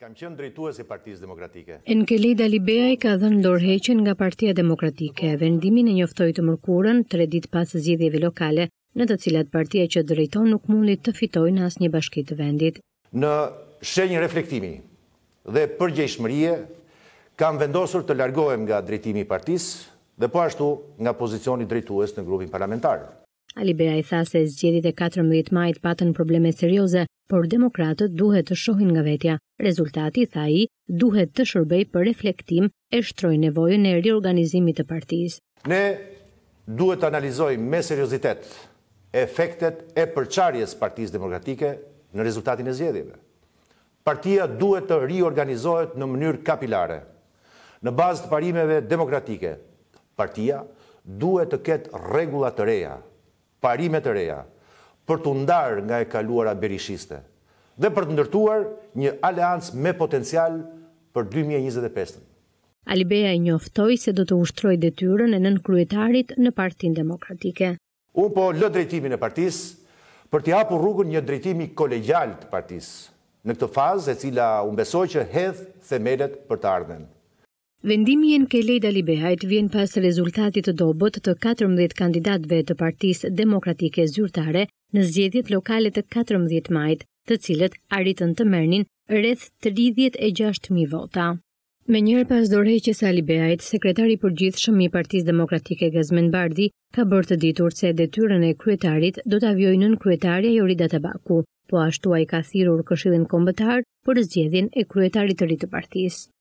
Kam qenë drejtues i Partisë Demokratike. Enkelej Dalibeaj ka dhënë dorëheqjen nga Partia Demokratike. Vendimin e njoftoi të mërkurën 3 ditë pas zgjedhjeve lokale, në të cilat partia që drejton nuk mundi të fitojë në asnjë bashki të vendit. Në shenjë reflektimi dhe përgjegjshmërie, kam vendosur të largohem nga drejtimi i partisë dhe po ashtu nga pozicioni drejtues në grupin parlamentar. Alibeaj tha se zgjedhjet e 14 majit patën probleme serioze, por demokratët duhet të shohin nga vetja. Rezultati, tha ai, duhet të shërbejë për reflektim e shtroi nevojën e riorganizimit të partisë. Ne duhet të analizojmë me seriozitet efektet e përçarjes Partisë Demokratike në rezultatin e zgjedhjeve. Partia duhet të riorganizohet në mënyrë kapilare, në bazë të parimeve demokratike. Partia duhet të ketë rregulla të reja, parime të reja, për të ndarë nga e kaluara berishiste dhe për të ndërtuar një aleancë me potencial për 2025. Alibeaj njoftoi se do të ushtrojë detyrën e nënkryetarit në Partinë Demokratike. Unë po lë drejtimin e partisë për t'i hapur rrugën një drejtimi kolegjal të partisë, në këtë fazë e cila unë besoj që hedh themelet për të ardhmen. Vendimi i Enkelej Dalibeajt vjen pas rezultatit të dobët të 14 kandidatëve të Partisë Demokratike Zyrtare në zgjedhjet lokale të 14 majit, të cilët arritën të merrnin rreth 36.000 vota. Menjëherë pas dorëheqjes së Alibeajt, sekretari i përgjithshëm i Partisë Demokratike Gazmend Bardhi ka bërë të ditur se detyrën e kryetarit do ta vjojë nënkryetaria Jorida Tabaku, po ashtu ai ka thirrur Këshillin Kombëtar për zgjedhjen e kryetarit të ri të partisë.